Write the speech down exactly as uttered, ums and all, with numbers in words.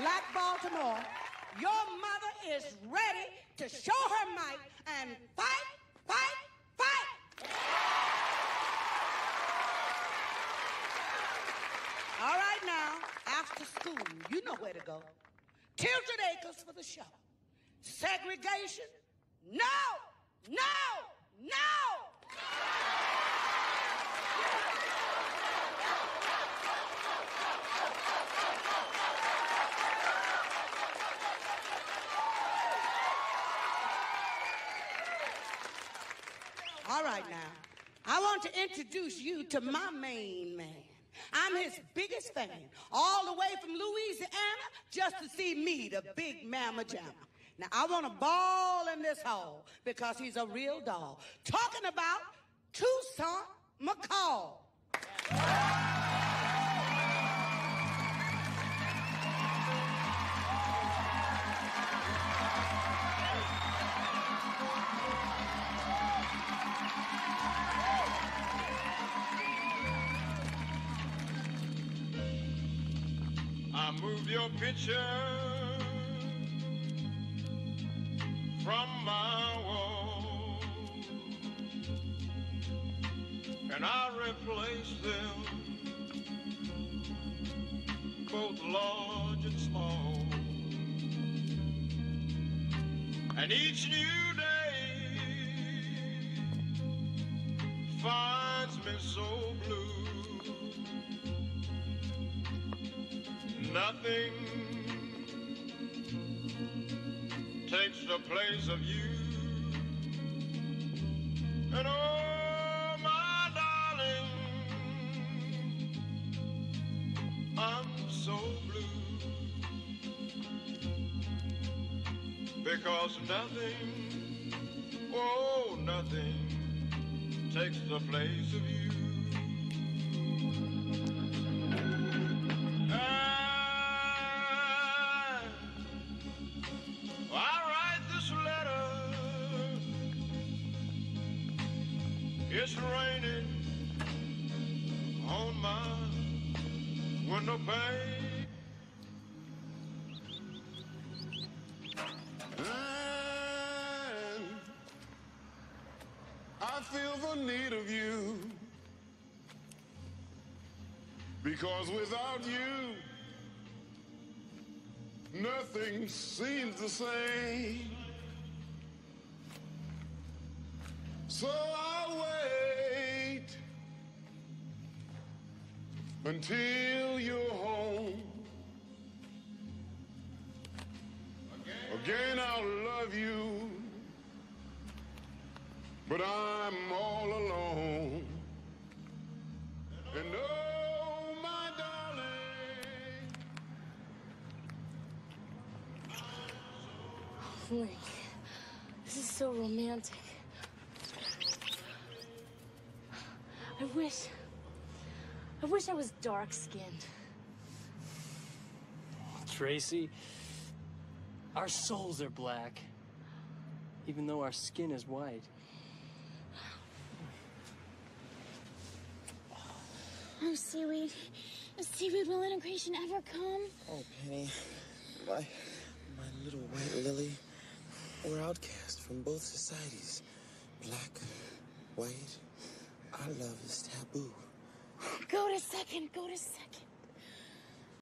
Black Baltimore, your mother is ready to show her might and fight, fight, fight! All right now, after school, you know where to go. Tilted Acres for the show. Segregation? No! No! No! All right now, I want to introduce you to my main man. I'm his biggest fan, all the way from Louisiana just to see me, the big mamma jamma. Now, I want to ball in this hole because he's a real doll. Talking about Toussaint McCall. I moved your picture from my wall, and I replaced them, both large and small. And each new day finds me so blue. Nothing takes the place of you. And oh, my darling, I'm so blue, because nothing, oh, nothing takes the place of you. It's raining on my window pane, and I feel the need of you, because without you, nothing seems the same. So I'll wait until you're home. Again, Again I'll love you, but I'm all alone. And oh, my darling. Holy, this is so romantic. I wish, I wish I was dark-skinned. Tracy, our souls are black, even though our skin is white. Oh, Seaweed. Seaweed, will integration ever come? Oh, Penny, my, my little white lily, we're outcast from both societies. Black, white. Our love is taboo. Go to second, go to second.